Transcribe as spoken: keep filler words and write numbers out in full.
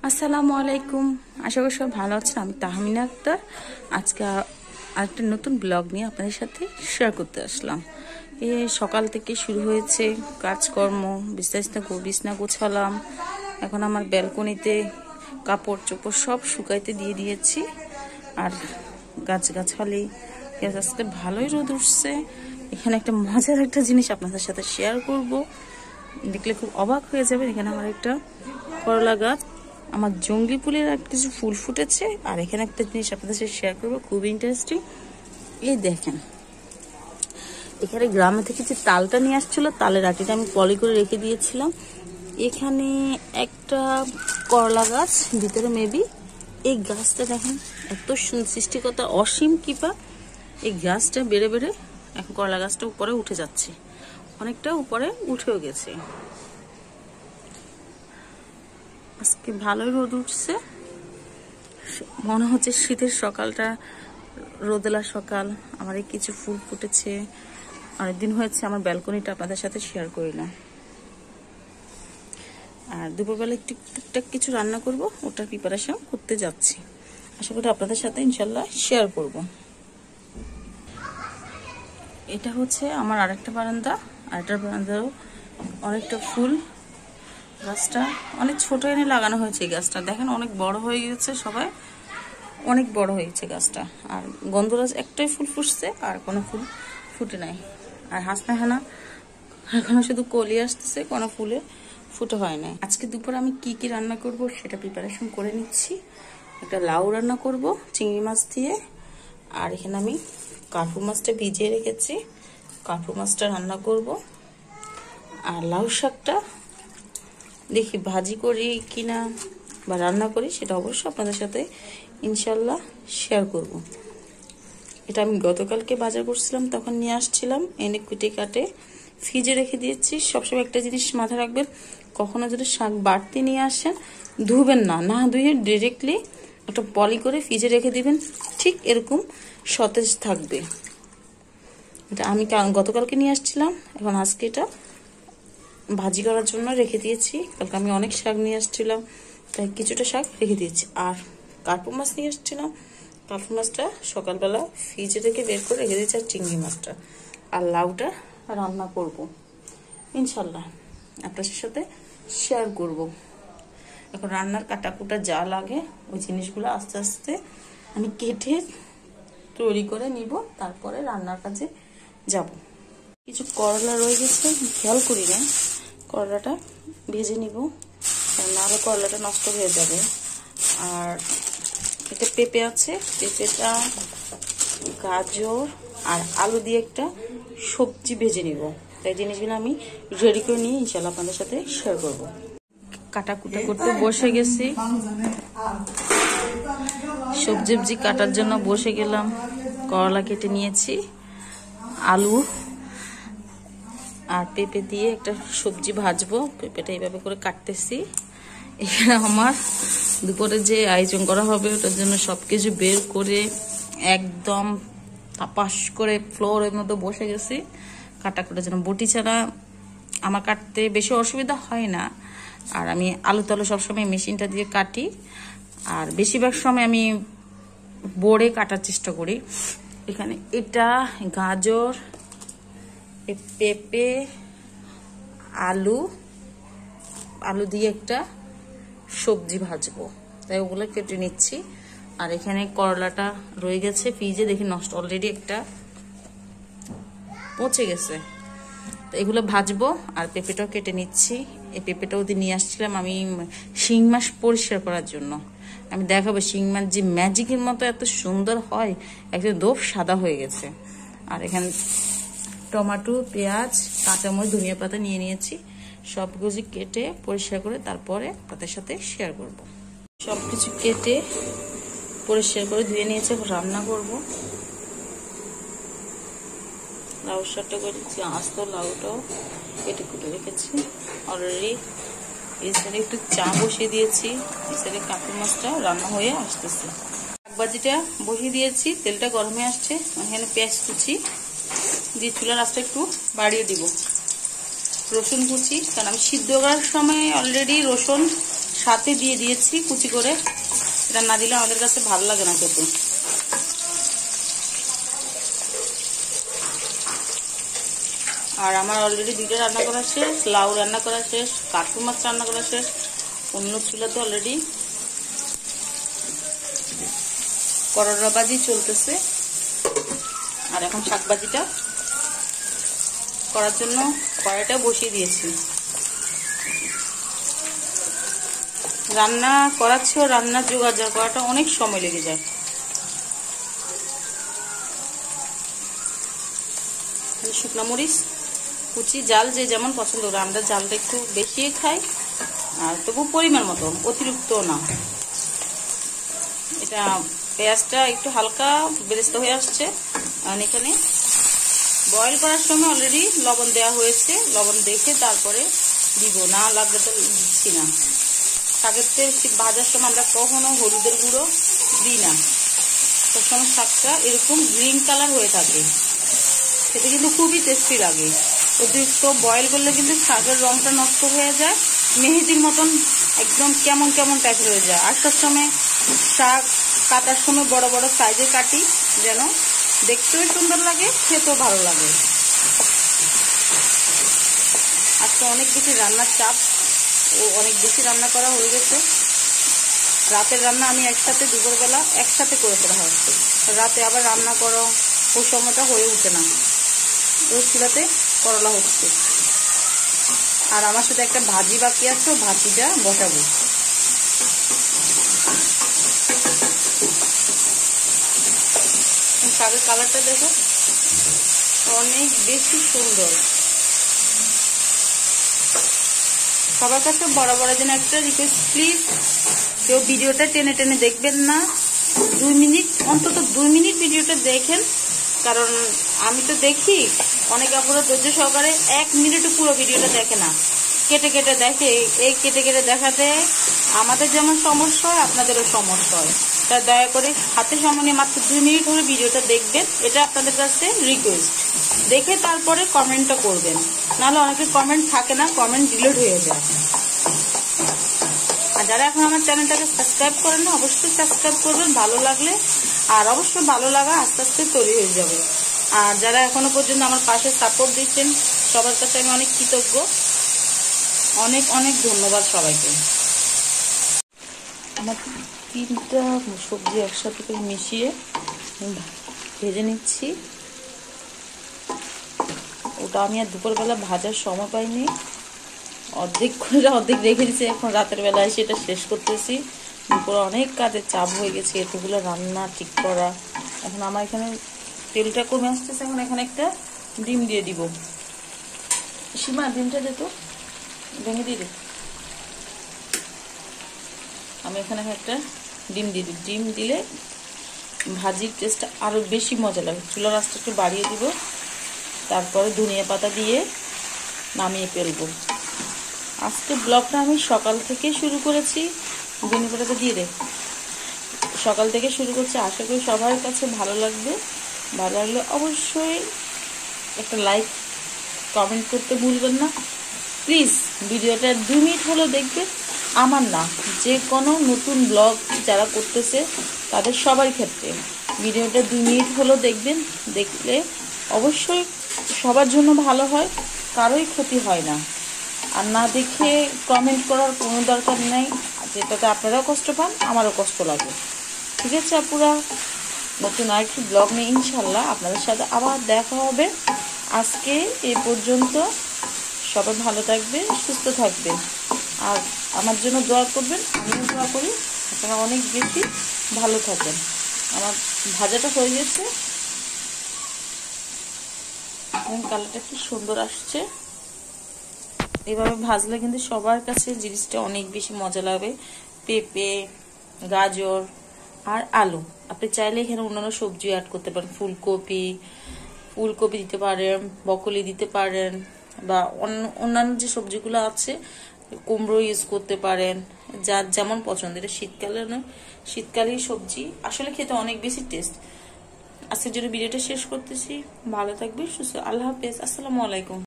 আসসালামু আলাইকুম। আশা করি সব ভালো আছেন। আমি তাহমিনা আক্তার। আজকে আরেকটা নতুন ব্লগ নিয়ে আপনাদের সাথে শেয়ার করতে আসলাম। এ সকাল থেকে শুরু হয়েছে কাজকর্ম, বিস্তারিত বিছনা গোছালাম। এখন আমার ব্যালকনিতে কাপড় চোপড় সব শুকাইতে দিয়ে দিয়েছি। আর গাছগাছালি আজকে ভালোই রোদ উঠছে। এখানে একটা মজার একটা জিনিস আপনাদের সাথে শেয়ার করব, দেখলে খুব অবাক হয়ে যাবেন। এখানে আমার একটা করলা গাছ, আমার জঙ্গলি ফুলের এক কিছু ফুল ফুটেছে। আর এখানে একটা জিনিস আপনাদের সাথে শেয়ার করবো, খুব ইন্টারেস্টিং। এই দেখেন, এখানে গ্রামে থেকে যে তালটা নিয়ে আসছিল, তালের আটিটা আমি পলি করে রেখে দিয়েছিলাম। এখানে একটা করলা গাছ, ভিতরে মেবি এই গাছটা দেখেন এত সৃষ্টিকতা, অসীম কৃপা। এই গাছটা বেড়ে বেড়ে এখন করলা গাছটা উপরে উঠে যাচ্ছে, অনেকটা উপরে উঠেও গেছে। আজকে ভালোই রোদ উঠছে, মনে হচ্ছে শীতের সকালটা রোদেলা সকাল। আমার এই কিছু ফুল ফুটেছে, অনেকদিন হয়েছে আমার ব্যালকনিটা আপনাদের সাথে শেয়ার করি না। আর দুপুরবেলা একটু টুকটাক কিছু রান্না করব, ওটার প্রিপারেশন করতে যাচ্ছি। আশা করি আপনাদের সাথে ইনশাল্লাহ শেয়ার করব। এটা হচ্ছে আমার আরেকটা বারান্দা, আরেকটা বারান্দারও অনেকটা ফুল। গাছটা অনেক ছোট এনে লাগানো হয়েছে। এই গাছটা দেখেন অনেক বড় হয়ে গেছে, সবাই অনেক বড় হয়েছে গাছটা। আর গন্ধরাজ একটাই ফুল ফুটছে, আর কোনো ফুল ফুটে নাই। আর হাসনা হানা এখনো শুধু কলি আসতেছে, কোনো ফুলে ফুটে হয় নাই। আজকে দুপুরে আমি কি কি রান্না করব সেটা প্রিপারেশন করে নিচ্ছি। একটা লাউ রান্না করব চিংড়ি মাছ দিয়ে। আর এখানে আমি কার্পু মাছটা ভিজিয়ে রেখেছি, কার্পু মাছটা রান্না করব। আর লাউ শাকটা দেখি ভাজি করি কিনা বা রান্না করি, সেটা অবশ্যই আপনাদের সাথে ইনশাল্লাহ শেয়ার করব। এটা আমি গতকালকে বাজার করছিলাম, তখন নিয়ে আসছিলাম, এনে কুটে কাটে ফ্রিজে রেখে দিয়েছি। সবসময় একটা জিনিস মাথায় রাখবেন, কখনো যদি শাক বাড়তি নিয়ে আসেন, ধুবেন না, না ধুয়ে ডিরেক্টলি একটা পলি করে ফ্রিজে রেখে দিবেন, ঠিক এরকম সতেজ থাকবে। এটা আমি গতকালকে নিয়ে আসছিলাম, এখন আজকে এটা ভাজি করার জন্য রেখে দিয়েছি। কালকে আমি অনেক শাক নিয়ে আসছিলাম, তাই কিছুটা শাক রেখে দিয়েছি। আর কার্পু মাছ নিয়ে আসছিলাম, কার্পু মাছটা সকালবেলা ফ্রিজে থেকে বের করে রেখে দিয়েছি। আর চিংড়ি মাছটা আর লাউটা রান্না করব ইনশাল্লাহ, আপনাদের সাথে শেয়ার করব। এখন রান্নার কাটাকুটা যা লাগে ওই জিনিসগুলো আস্তে আস্তে আমি কেটে তৈরি করে নিব, তারপরে রান্নার কাজে যাব। কিছু করলা রয়ে গেছে, খেয়াল করি না, করলাটা ভেজে নিব, কারণ আরও করলাটা নষ্ট হয়ে যাবে। আর এটা পেঁপে আছে, পেঁপেটা গাজর আর আলু দিয়ে একটা সবজি ভেজে নিব। তাই জিনিসগুলো আমি রেডি করে নিয়ে ইনশাল্লাহ আপনাদের সাথে শেয়ার করব। কাটাকুটা করতে বসে গেছি, সবজি সবজি কাটার জন্য বসে গেলাম। করলা কেটে নিয়েছি, আলু আর পেঁপে দিয়ে একটা সবজি ভাজবো। পেঁপেটা এইভাবে করে কাটতেছি। এখানে আমার দুপুরে যে আয়োজন করা হবে ওটার জন্য সবকিছু বের করে একদম তাপাস করে ফ্লোরের মতো বসে গেছি কাটা কাটার জন্য। বটি ছাড়া আমার কাটতে বেশি অসুবিধা হয় না। আর আমি আলু তালু সবসময় মেশিনটা দিয়ে কাটি, আর বেশিরভাগ সময় আমি বোর্ডে কাটার চেষ্টা করি। এখানে এটা গাজর, পেঁপে, আলু আলু দিয়ে একটা সবজি ভাজবো, তাই ওগুলো কেটে নিচ্ছি। আর এখানে করলাটা রয়ে গেছে ফ্রিজে, দেখি নষ্ট, অলরেডি একটা পচে গেছে। তো এগুলো ভাজবো। আর পেঁপেটাও কেটে নিচ্ছি। এই পেঁপেটাও দিয়ে নিয়ে আসছিলাম আমি শিং মাছ পরিষ্কার করার জন্য। আমি দেখাবো শিং মাছ যে ম্যাজিকের মতো এত সুন্দর হয়, একটা দোপ সাদা হয়ে গেছে। আর এখানে টমেটো, পেঁয়াজ, কাঁচামরিচ, ধনিয়া পাতা নিয়ে নিয়েছি। সবকিছু কেটে পরিষ্কার করে তারপরে তাদের সাথে শেয়ার করব। সবকিছু কেটে পরিষ্কার করে ধুয়ে নিয়েছি, রান্না করব। লাউ শাকটা করেছি, আস্ত লাউটাও কেটে কুটে রেখেছি অলরেডি। এই সাইডে একটু চা বসিয়ে দিয়েছি, এই সাইডে কাঁকড়া মাছটা রান্না হয়ে আসতেছে। শাকভাজিটা বসিয়ে দিয়েছি, তেলটা গরমে আসছে। এখানে পেঁয়াজ কুচি দিয়ে চুলার আঁচটা একটু বাড়িয়ে দিব। রসুন কুচি, কারণ আমি সিদ্ধ করার সময় অলরেডি রসুন সাথে দিয়ে দিয়েছি কুচি করে, এটা না দিলে আমাদের কাছে ভালো লাগে না খেতে। আর আমার অলরেডি দুইটা রান্না করা শেষ, লাউ রান্না করা শেষ, কাতু মাছ রান্না করা শেষ, অন্য চুলাতে অলরেডি করলা ভাজি চলতেছে। আর এখন শাক ভাজিটা করার জন্য কড়াইটা বসিয়ে দিয়েছি। রান্না করাচ্ছেও রান্নার জোগাড় করাটা অনেক সময় লেগে যায়। শুকনো মরিচ কুচি, জাল যে যেমন পছন্দ করে, আমরা জালটা একটু বেশি খাই, আর তবু পরিমাণ মতো, অতিরিক্ত না। এটা পেঁয়াজটা একটু হালকা বেরেস্তা হয়ে আসছে। আর এখানে বয়েল করার সময় অলরেডি লবণ দেওয়া হয়েছে, লবণ দেখে তারপরে দিব, না লাগবে তো দিচ্ছি না। শাকের তেল ভাজার সময় আমরা কখনো হলুদের গুঁড়ো দিই না, সবসময় শাকটা এরকম গ্রিন কালার হয়ে থাকে, খেতে কিন্তু খুবই টেস্টি লাগে। অতিরিক্ত বয়েল করলে কিন্তু শাকের রংটা নষ্ট হয়ে যায়, মেহেদির মতন একদম কেমন কেমন টাইপের হয়ে যায়। আর সবসময় শাক কাটার সময় বড় বড় সাইজে কাটি, যেন দেখতেও সুন্দর লাগে, খেতেও ভালো লাগে। আজকে অনেক বেশি রান্নার চাপ ও অনেক বেশি রান্না করা হয়ে গেছে। রাতের রান্না আমি একসাথে দুপুরবেলা একসাথে করে ফেলা হচ্ছে, রাতে আবার রান্না করো ওই সময়টা হয়ে উঠে না। ওই চুলাতে করলা হচ্ছে, আর আমার সাথে একটা ভাজি বাকি আছে, ভাজিটা বসাবো। শাকের কালারটা দেখো অনেক বেশি সুন্দর। সবার কাছে বড় বড় যেন একটা রিকোয়েস্ট, প্লিজ কেউ ভিডিওটা টেনে টেনে দেখবেন না, দুই মিনিট অন্তত দুই মিনিট ভিডিওটা দেখেন। কারণ আমি তো দেখি অনেক আপনারা ধৈর্য সহকারে এক মিনিটও পুরো ভিডিওটা দেখে না, কেটে কেটে দেখে। এই কেটে কেটে দেখাতে আমাদের যেমন সমস্যা হয়, আপনাদেরও সমস্যা হয়। তাই দয়া করে হাতে সামনে মাত্র দুই মিনিট হলে ভিডিওটা দেখবেন, এটা আপনাদের কাছে রিকোয়েস্ট। দেখে তারপরে কমেন্টটা করবেন, নাহলে অনেকের কমেন্ট থাকে না, কমেন্ট ডিলিট হয়ে যায়। আর যারা এখন আমার চ্যানেলটাকে সাবস্ক্রাইব করেন না, অবশ্যই সাবস্ক্রাইব করবেন ভালো লাগলে, আর অবশ্যই ভালো লাগা আস্তে আস্তে তৈরি হয়ে যাবে। আর যারা এখনো পর্যন্ত আমার পাশে সাপোর্ট দিচ্ছেন, সবার কাছে আমি অনেক কৃতজ্ঞ, অনেক অনেক ধন্যবাদ সবাইকে। আমার তিনটা সবজি একসাথে করে মিশিয়ে ভেজে নিচ্ছি। ওটা আমি আর দুপুরবেলা ভাজার সময় পাইনি, অর্ধেক করে অর্ধেক রেখে দিচ্ছি, এখন রাতের বেলায় সেটা শেষ করতেছি। দুপুরে অনেক কাজের চাপ হয়ে গেছে, এতগুলো রান্না ঠিক করা। এখন আমার এখানে তেলটা কমে আসতেছে, এখন এখানে একটা ডিম দিয়ে দিব। সীমা ডিমটা যেত ভেঙে দিয়ে দে। আমি এখানে একটা ডিম দিয়ে দিই, ডিম দিলে ভাজির টেস্টটা আরও বেশি মজা লাগে। চুলার আঁচটা একটু বাড়িয়ে দিব, তারপরে ধনিয়া পাতা দিয়ে নামিয়ে ফেলবো। আজকে ব্লগটা আমি সকাল থেকে শুরু করেছি, ধনিয়া পাতাটা দিয়ে দে, সকাল থেকে শুরু করছি। আশা করি সবার কাছে ভালো লাগবে। ভালো লাগলে অবশ্যই একটা লাইক কমেন্ট করতে ভুলবেন না প্লিজ। ভিডিওটা দুই মিনিট হলেও দেখবেন, আমার না যে কোনো নতুন ব্লগ যারা করতেছে তাদের সবার ক্ষেত্রে ভিডিওটা দুই মিনিট হলেও দেখবেন। দেখলে অবশ্যই সবার জন্য ভালো হয়, কারোই ক্ষতি হয় না। আর না দেখে কমেন্ট করার কোনো দরকার নেই, যেটাতে আপনারাও কষ্ট পান, আমারও কষ্ট লাগে। ঠিক আছে আপুরা, নতুন আরেকটি ব্লগ নিয়ে ইনশাল্লাহ আপনাদের সাথে আবার দেখা হবে। আজকে এই পর্যন্ত, সবাই ভালো থাকবেন, সুস্থ থাকবেন, আর আমার জন্য দোয়া করবেন, আমিও দোয়া করি আপনারা অনেক বেশি ভালো থাকেন। আমার ভাজাটা হয়ে গেছে, এবং কালারটা কি সুন্দর আসছে। এভাবে ভাজলে কিন্তু সবার কাছে জিনিসটা অনেক বেশি মজা লাগবে। পেঁপে, গাজর আর আলু, আপনি চাইলে এখানে অন্যান্য সবজি অ্যাড করতে পারেন, ফুলকপি ফুলকপি দিতে পারেন, বকলি দিতে পারেন, বা অন্যান্য যে সবজিগুলো আছে, কুমড়ো ইউজ করতে পারেন, যার যেমন পছন্দ। এটা শীতকালে নয়, শীতকালেই সবজি আসলে খেতে অনেক বেশি টেস্ট। আজকের জন্য ভিডিওটা শেষ করতেছি, ভালো থাকবে, সুস্থ, আল্লাহ হাফেজ, আসসালামু আলাইকুম।